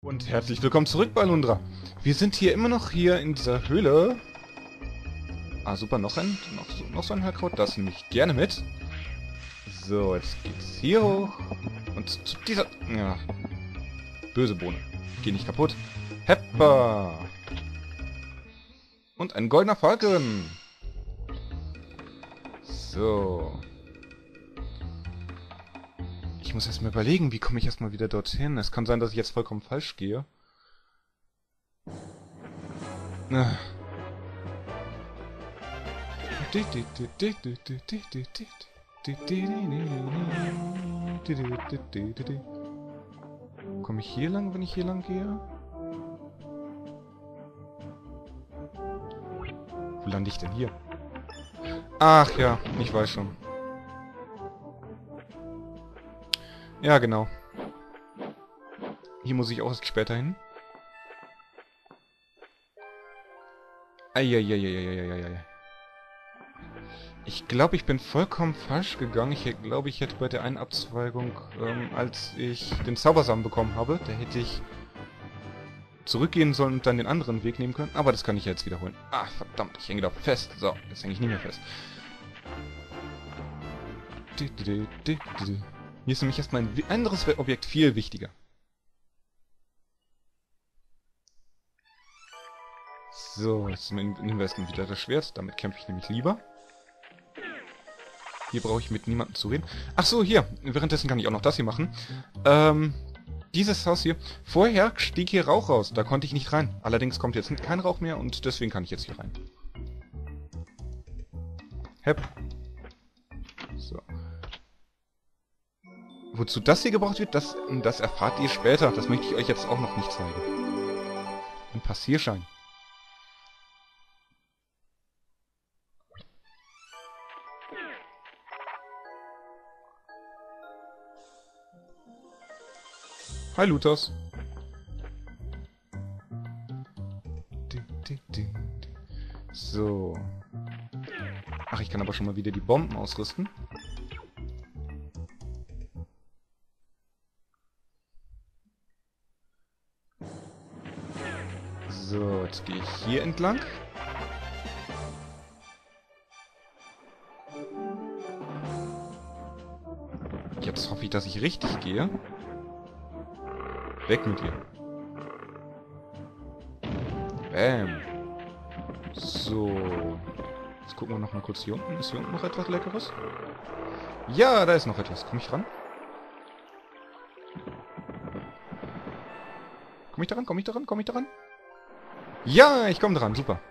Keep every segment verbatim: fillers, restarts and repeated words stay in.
Und herzlich willkommen zurück bei Lundra. Wir sind hier immer noch hier in dieser Höhle. Ah, super, noch ein, noch, so- noch so ein Heilkraut, das nehme ich gerne mit. So, jetzt geht's hier hoch. Und zu dieser... Ja, böse Bohne. Geh nicht kaputt. Heppa! Und ein goldener Falken. So. Ich muss erst mal überlegen, wie komme ich erstmal wieder dorthin. Es kann sein, dass ich jetzt vollkommen falsch gehe. Ah. Komme ich hier lang, wenn ich hier lang gehe? Wo lande ich denn hier? Ach ja, ich weiß schon. Ja, genau. Hier muss ich auch erst später hin. Eieieiei. Ich glaube, ich bin vollkommen falsch gegangen. Ich glaube, ich hätte bei der einen Abzweigung, ähm, als ich den Zaubersamen bekommen habe, da hätte ich zurückgehen sollen und dann den anderen Weg nehmen können. Aber das kann ich jetzt wiederholen. Ah, verdammt, ich hänge da fest. So, jetzt hänge ich nicht mehr fest. Hier ist nämlich erstmal ein anderes Objekt viel wichtiger. So, jetzt nehmen wir erstmal wieder das Schwert. Damit kämpfe ich nämlich lieber. Hier brauche ich mit niemandem zu reden. Ach so, hier. Währenddessen kann ich auch noch das hier machen. Ähm, dieses Haus hier. Vorher stieg hier Rauch raus. Da konnte ich nicht rein. Allerdings kommt jetzt kein Rauch mehr und deswegen kann ich jetzt hier rein. Hep. So. Wozu das hier gebraucht wird, das, das erfahrt ihr später. Das möchte ich euch jetzt auch noch nicht zeigen. Ein Passierschein. Hi, Luthers. So. Ach, ich kann aber schon mal wieder die Bomben ausrüsten. So, jetzt gehe ich hier entlang. Jetzt hoffe ich, dass ich richtig gehe. Weg mit dir. Bam. So. Jetzt gucken wir noch mal kurz hier unten. Ist hier unten noch etwas Leckeres? Ja, da ist noch etwas. Komm ich dran? Komm ich daran? Komm ich daran? Komm ich daran? Ja, ich komme dran. Super.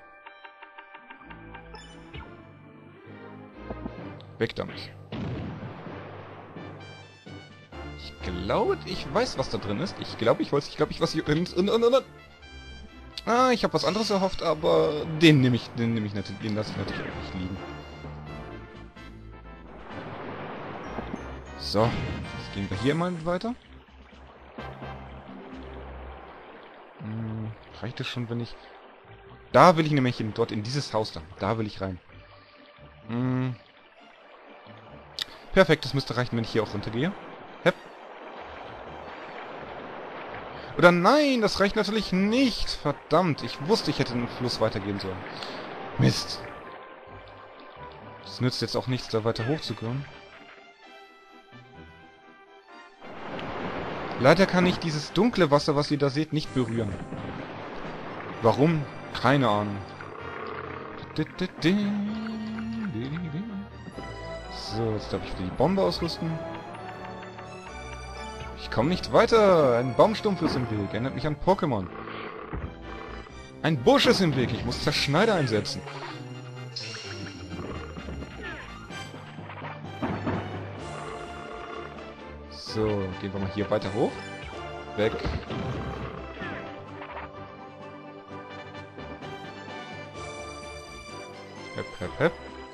Weg damit. Ich glaube, ich weiß, was da drin ist. Ich glaube, ich weiß, ich glaube, ich weiß hier... Ah, ich habe was anderes erhofft, aber den nehme ich, den nehme ich natürlich, den lasse ich natürlich auch nicht liegen. So, jetzt gehen wir hier mal weiter. Hm, reicht es schon, wenn ich... Da will ich nämlich hin, dort in dieses Haus da. Da will ich rein. Hm. Perfekt, das müsste reichen, wenn ich hier auch runtergehe. Hep. Oder nein, das reicht natürlich nicht. Verdammt, ich wusste, ich hätte den Fluss weitergehen sollen. Mist. Es nützt jetzt auch nichts, da weiter hochzukommen. Leider kann ich dieses dunkle Wasser, was ihr da seht, nicht berühren. Warum? Keine Ahnung. So, jetzt darf ich wieder die Bombe ausrüsten. Ich komme nicht weiter. Ein Baumstumpf ist im Weg. Erinnert mich an Pokémon. Ein Busch ist im Weg. Ich muss Zerschneider einsetzen. So, gehen wir mal hier weiter hoch. Weg. Hep, hep, hep.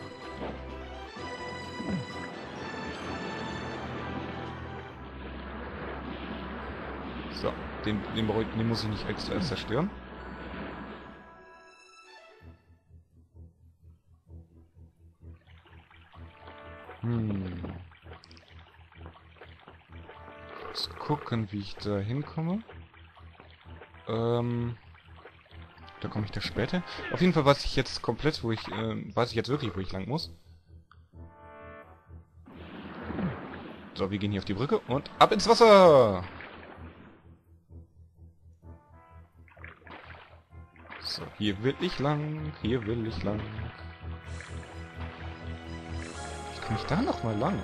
So, den, den, den muss ich nicht extra zerstören. Hm. Jetzt gucken, wie ich da hinkomme. Ähm... Da komme ich da später. Auf jeden Fall weiß ich jetzt komplett, wo ich... Äh, weiß ich jetzt wirklich, wo ich lang muss. So, wir gehen hier auf die Brücke und ab ins Wasser! So, hier will ich lang, hier will ich lang. Wie komme ich da nochmal lang?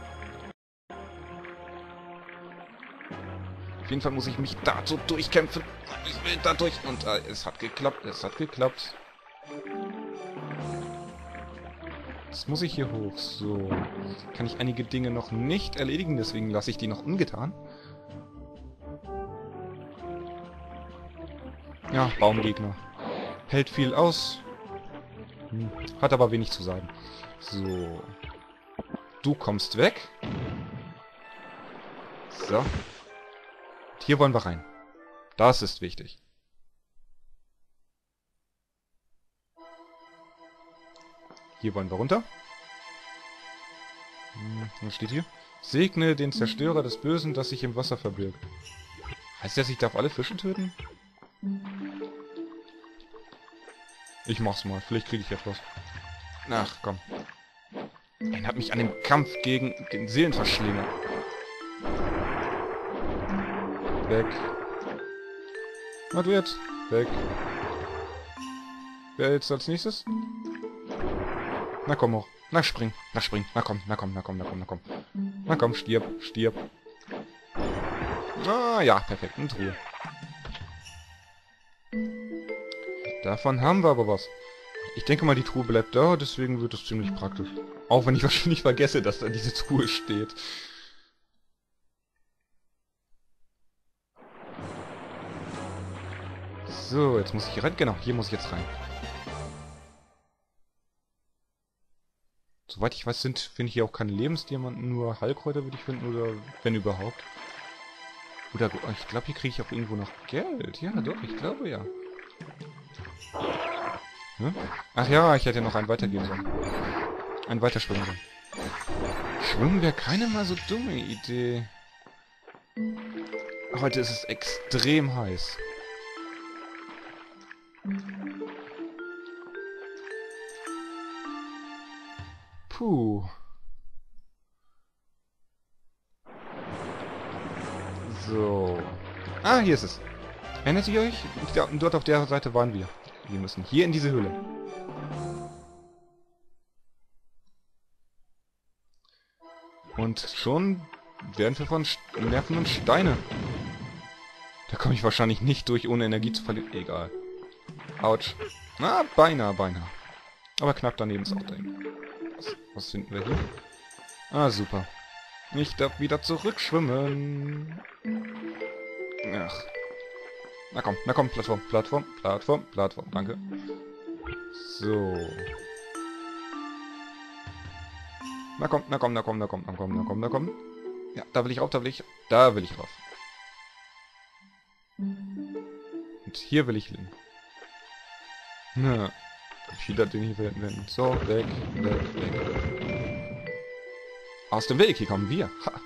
Auf jeden Fall muss ich mich da so durchkämpfen. Ich will da durch. Und äh, es hat geklappt, es hat geklappt. Jetzt muss ich hier hoch. So. Kann ich einige Dinge noch nicht erledigen, deswegen lasse ich die noch ungetan. Ja, Baumgegner. Hält viel aus. Hm. Hat aber wenig zu sagen. So. Du kommst weg. So. Und hier wollen wir rein. Das ist wichtig. Hier wollen wir runter. Hm, was steht hier? Segne den Zerstörer des Bösen, das sich im Wasser verbirgt. Heißt das, ich darf alle Fische töten? Ich mach's mal. Vielleicht kriege ich etwas. Ach, komm. Erinnert mich an den Kampf gegen den Seelenverschlinger. Weg. Na du jetzt. Weg. Wer jetzt als nächstes? Na komm hoch. Na spring. Na spring. Na komm. Na komm. Na komm. Na komm. Na komm. Na komm. Stirb. Stirb. Ah ja. Perfekt. Und Ruhe. Davon haben wir aber was. Ich denke mal, die Truhe bleibt da, deswegen wird es ziemlich praktisch. Auch wenn ich wahrscheinlich vergesse, dass da diese Truhe steht. So, jetzt muss ich hier rein. Genau, hier muss ich jetzt rein. Soweit ich weiß, sind, finde ich hier auch keine Lebensdiamanten, nur Heilkräuter würde ich finden, oder wenn überhaupt. Oder, ich glaube, hier kriege ich auch irgendwo noch Geld. Ja, doch, ich glaube ja. Hm? Ach ja, ich hätte noch einen weitergehen sollen. Einen weiterschwimmen sollen. Schwimmen wäre keine mal so dumme Idee. Heute ist es extrem heiß. Puh. So. Ah, hier ist es. Erinnert ihr euch? Dort auf der Seite waren wir. Wir müssen hier in diese Höhle. Und schon werden wir von Nerven und Steine. Da komme ich wahrscheinlich nicht durch, ohne Energie zu verlieren. Egal. Autsch. Na, beinahe, beinahe. Aber knapp daneben ist auch drin. Was, was finden wir hier? Ah, super. Ich darf wieder zurückschwimmen. Ach. Na komm, na komm, Plattform, Plattform, Plattform, Plattform, danke. So. Na komm, na komm, na komm, na komm, na komm, na komm, na komm. Ja, da will ich rauf, da will ich, da will ich rauf. Und hier will ich hin. Na, wieder den hier verwenden. So, weg, weg, weg. Aus dem Weg, hier kommen wir. Ha.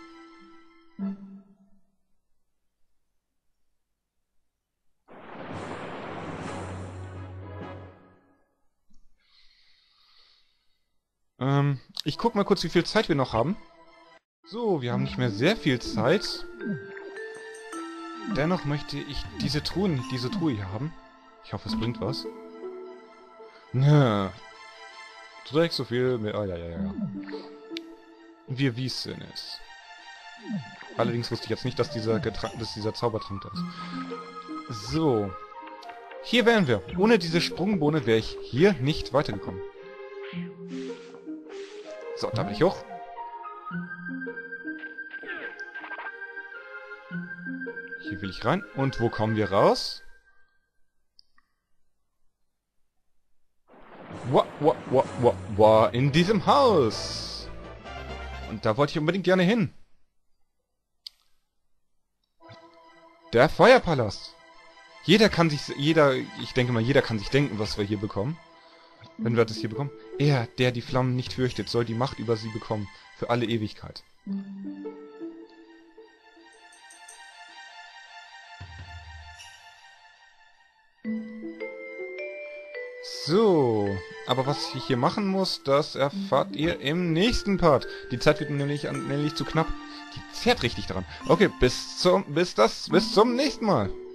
Ähm, ich guck mal kurz, wie viel Zeit wir noch haben. So, wir haben nicht mehr sehr viel Zeit. Dennoch möchte ich diese Truhen, diese Truhe hier haben. Ich hoffe, es bringt was. Nö. Du trägst so viel mehr. Ah, ja, ja, ja. Wir wissen es. Allerdings wusste ich jetzt nicht, dass dieser, Getra dass dieser Zaubertrank da ist. So. Hier wären wir. Ohne diese Sprungbohne wäre ich hier nicht weitergekommen. So, da will ich hoch. Hier will ich rein. Und wo kommen wir raus? Wa, wa, wa, wa, wa, in diesem Haus. Und da wollte ich unbedingt gerne hin. Der Feuerpalast. Jeder kann sich, jeder, ich denke mal, jeder kann sich denken, was wir hier bekommen. Wenn wir das hier bekommen. Er, der die Flammen nicht fürchtet, soll die Macht über sie bekommen. Für alle Ewigkeit. So, aber was ich hier machen muss, das erfahrt ihr im nächsten Part. Die Zeit wird nämlich, nämlich zu knapp. Die zerrt richtig dran. Okay, bis zum, bis das, bis zum nächsten Mal.